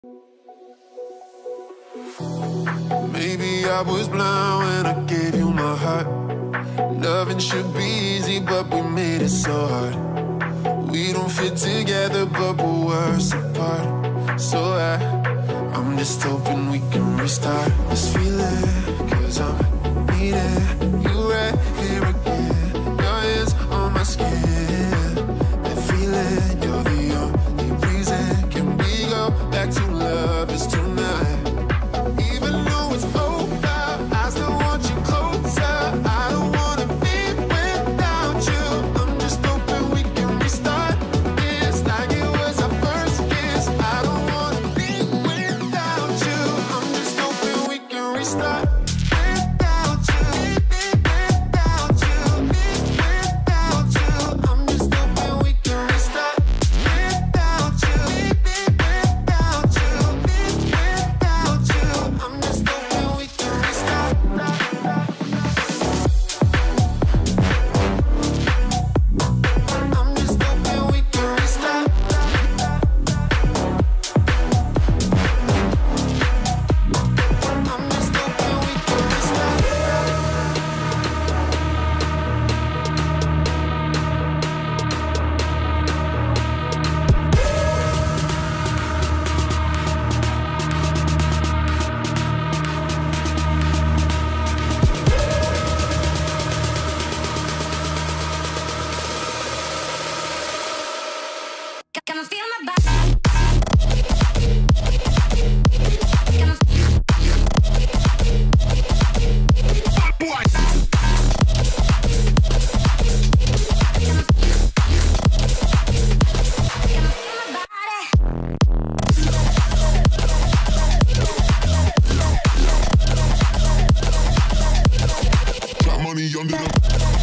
Maybe I was blind when I gave you my heart. Loving should be easy, but we made it so hard. We don't fit together, but we're worlds apart. So I'm just hoping we can restart this feeling, 'cause I'm needing you right here again. Your hands on my skin, that feeling, you're the only reason. Can we go back to lovers tonight? Even though it's over, I still want you closer. I don't wanna be without you. I'm just hoping we can restart this like it was our first kiss. I don't wanna be without you. I'm just hoping we can restart without you, without you, without you. I'm just hoping we can restart without you, without you, without you. I'm just hoping we can restart. I'm just hoping we can restart. I'm just hoping we can restart. Can I feel my body? Can I Got money under the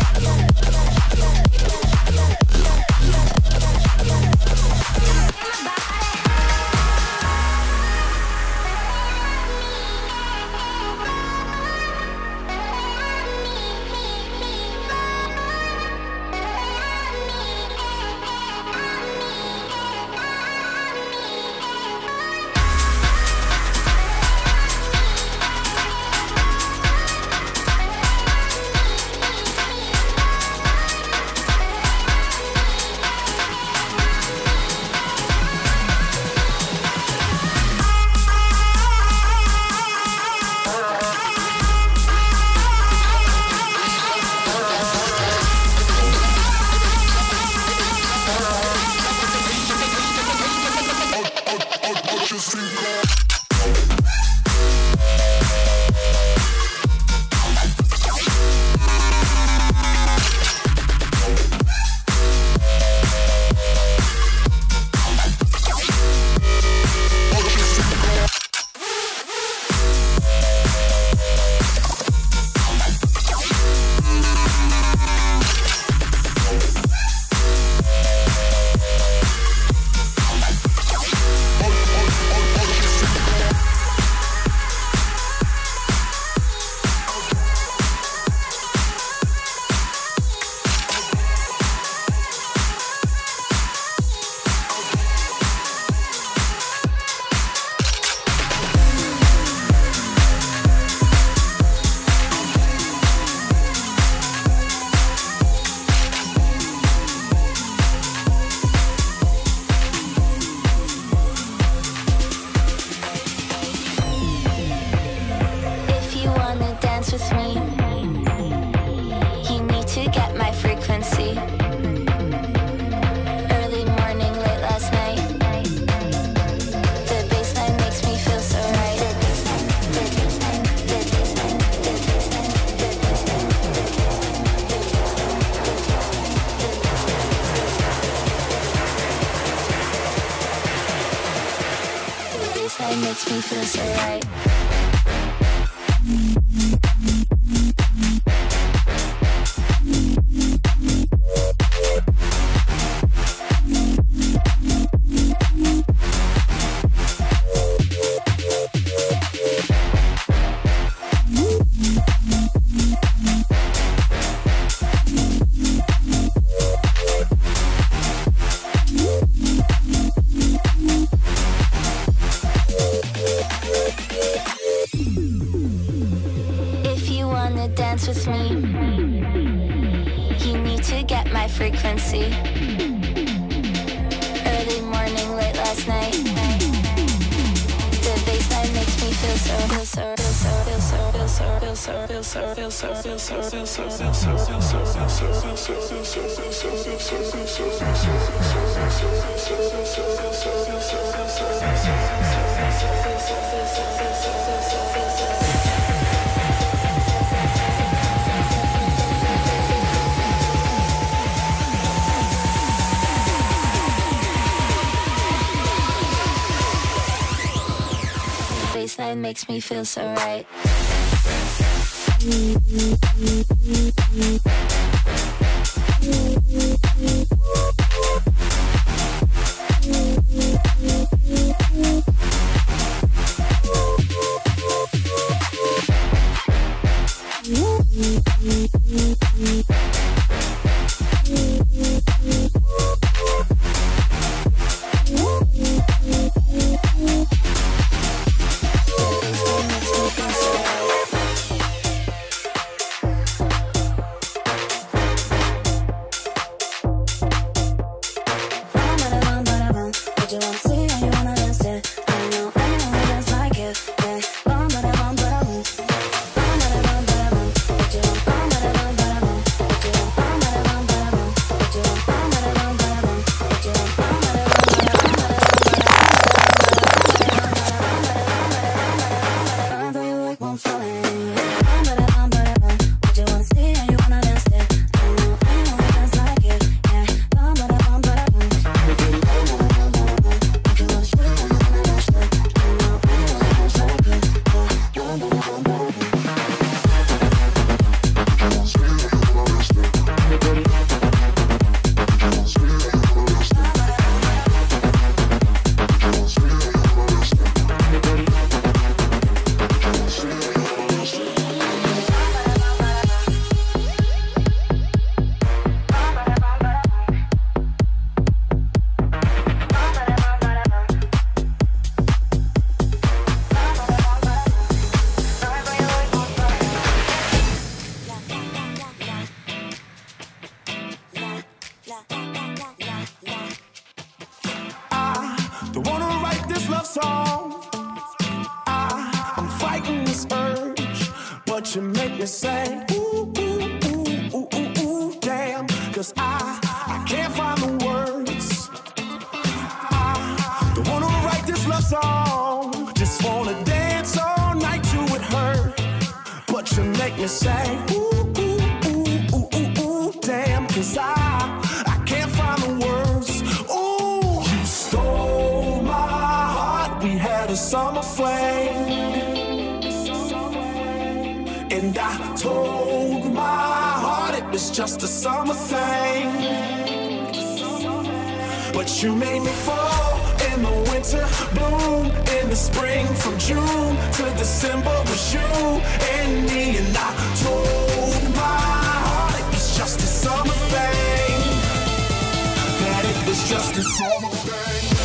with me. You need to get my frequency. Early morning, late last night. The bassline makes me feel so right. The bassline makes me feel so right. frequency. Early morning, late last night. The baseline makes me feel so. Baseline makes me feel so right. You make me say, ooh, ooh, ooh, ooh, ooh, ooh, damn. Cause I can't find the words. I don't wanna write this love song. Just wanna dance all night to it hurt. But you make me say, ooh, ooh, ooh, ooh, ooh, ooh, damn. Cause I can't find the words. Ooh, you stole my heart. We had a summer flame. And I told my heart it was just a summer thing. But you made me fall in the winter, bloom in the spring. From June to December was you and me. And I told my heart it was just a summer thing. That it was just a summer thing.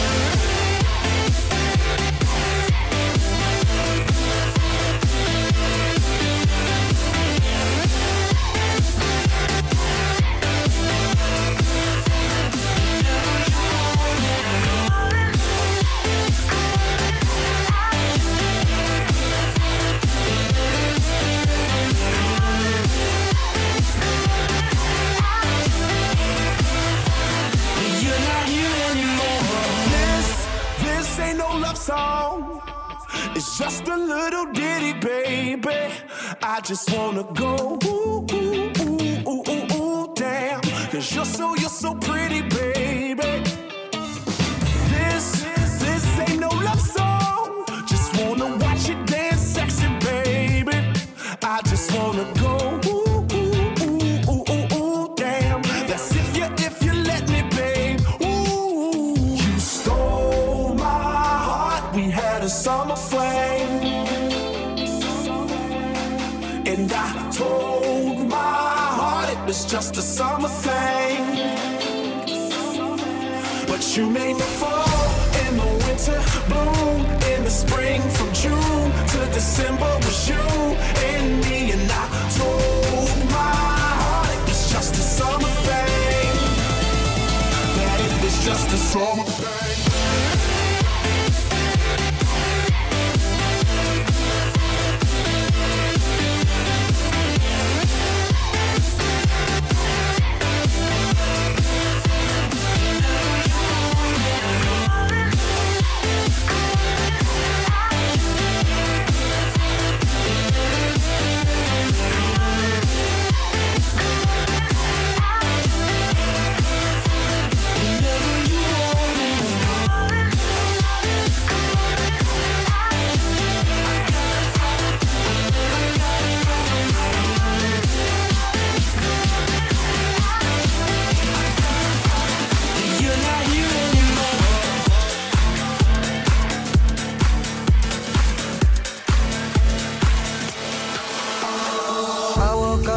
Song. It's just a little ditty, baby. I just wanna go ooh, ooh, ooh, ooh, ooh, ooh, damn. Cause you're so pretty, baby. This ain't no love song. Just wanna watch you dance sexy, baby. I just wanna go ooh, ooh, ooh, ooh, ooh, ooh, damn. That's if you let me, babe. Ooh, you stole my heart. We had a summer flame. And I told my heart it was just a summer thing. But you made me fall in the winter, bloom in the spring. From June to December was you and me. And I told my heart it was just a summer thing.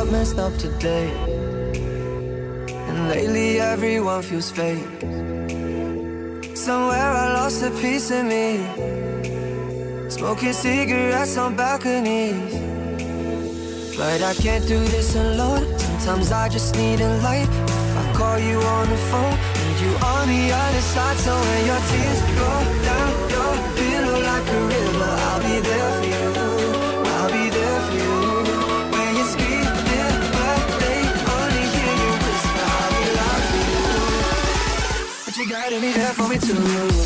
got messed up today, and lately everyone feels fake. Somewhere I lost a piece of me, smoking cigarettes on balconies. But I can't do this alone. Sometimes I just need a light. If I call you on the phone, need you on the other side. So when your tears roll down your pillow like a river, I'll be there for you, I'll be there for you. When you're screaming but they only hear you whisper, I'll be loud for you. But you gotta be there for me too.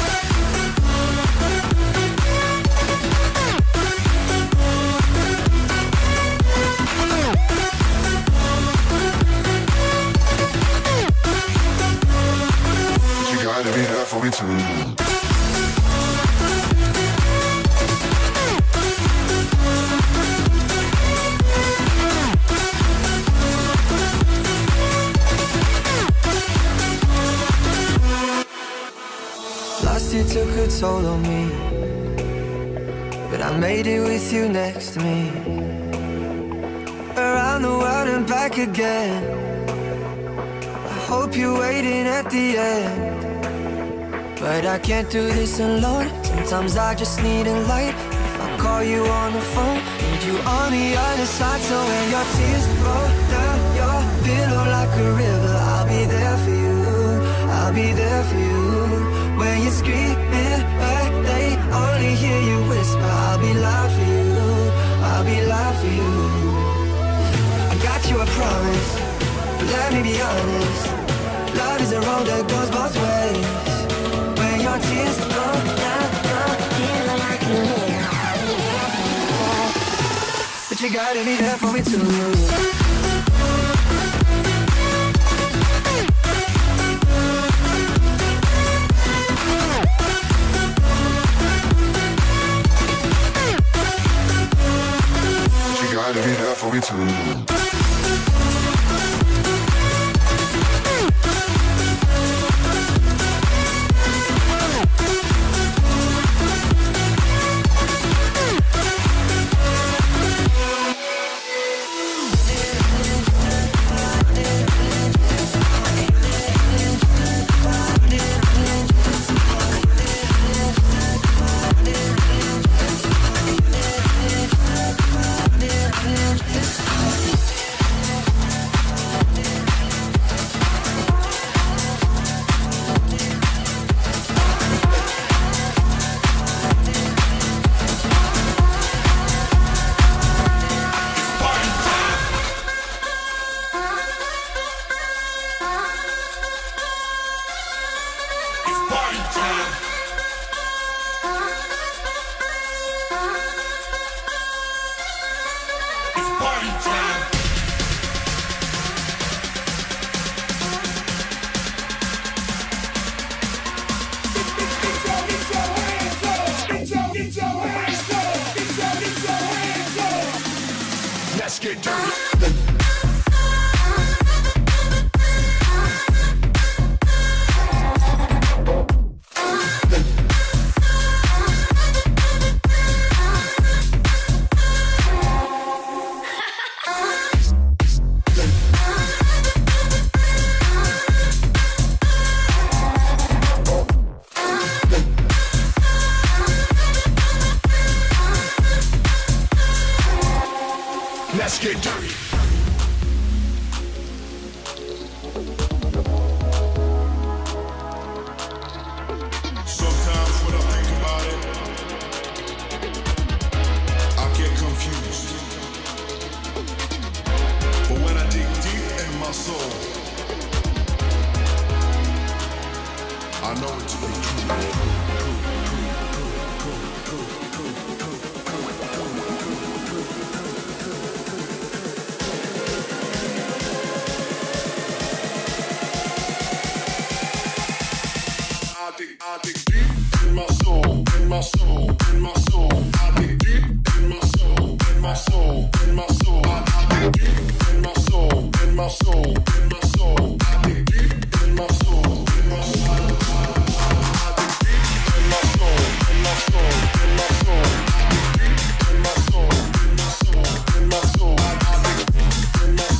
Gotta be there for me too. Last year took a toll on me, but I made it with you next to me. Around the world and back again. I hope you're waiting at the end. But I can't do this alone. Sometimes I just need a light. If I call you on the phone, need you on the other side. So when your tears roll down your pillow like a river, I'll be there for you, I'll be there for you. When you're screaming but they only hear you whisper, I'll be loud for you, I'll be loud for you. I got you a promise, but let me be honest. Love is a road that goes both ways. Your tears go down your pillow like a river, but you gotta be there for me too. You gotta be there for me too. Let's get dirty. Sometimes when I think about it, I get confused. But when I dig deep in my soul, I know it to be true. I dig deep in my soul, in my soul, in my soul. I dig deep in my soul, in my soul, in my soul. I dig deep in my soul, in my soul, in my soul. I dig deep in my soul, in my soul. I dig deep in my soul, in my soul, in my soul. I dig deep in my soul, in my soul, in my soul. I dig deep in my soul.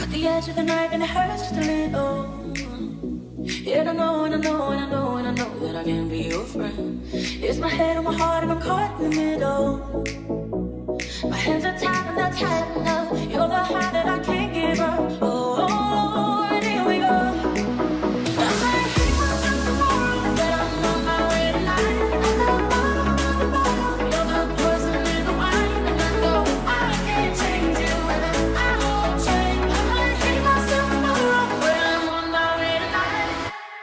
At the edge of the knife and it hurts just a little. And I know, and I know, and I know, and I know that I can be your friend. It's my head on my heart and I'm caught in the middle. My hands are tied and they're tight enough. You're the high that I can't give up. Oh, oh, and here we go. I might hate myself tomorrow, but I'm on my way tonight. At the bottom of the bottom, you're the poison in the wine. And I know I can't change you, and I won't change. I might hate myself tomorrow, but I'm on my way tonight.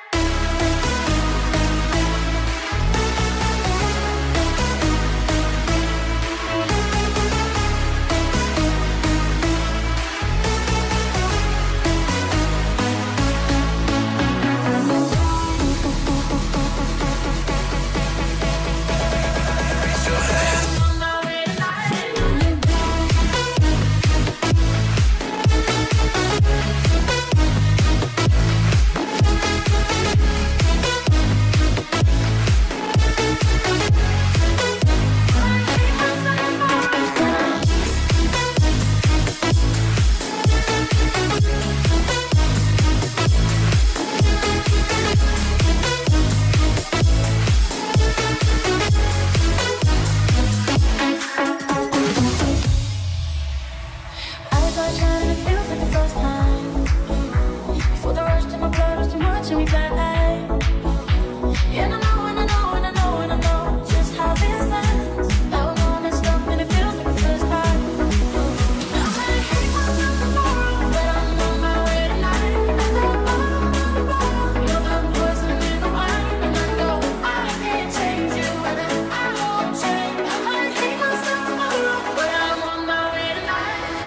Eyes are shining, it feels like the first time. Before the rush to my blood was too much and we flat like. And I know, and I know, and I know, and I know just how this ends. Now we're all messed up and it feels like the first time. I might hate myself tomorrow, but I'm on my way tonight. At the bottom of the bottom, you're the poison in the wine. And I know I can't change you, and I won't change. I might hate myself tomorrow, but I'm on my way tonight.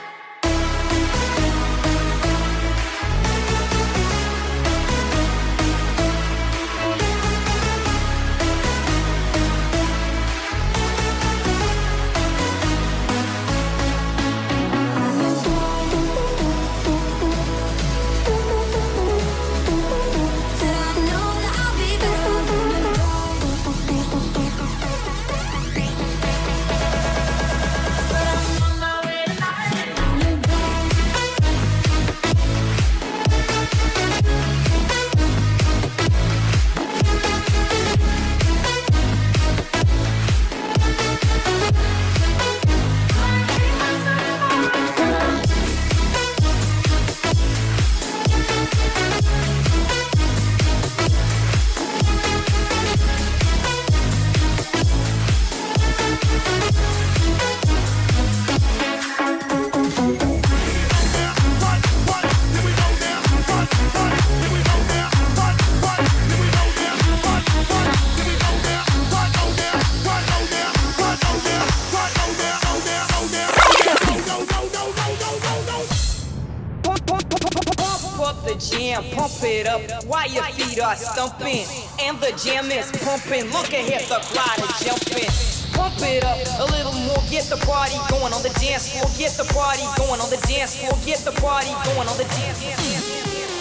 Pump up the jam, pump it up while your feet are stumping. And the jam is pumping. Look ahead, the crowd is jumping. Pump it up a little more, get the party going on the dance floor. Get the party going on the dance floor. Get the party going on the dance floor.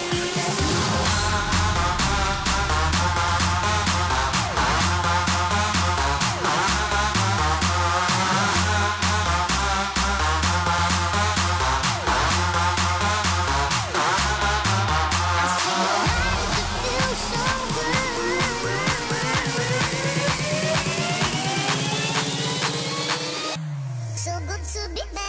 So good to be back.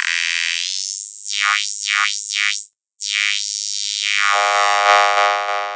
Yeah.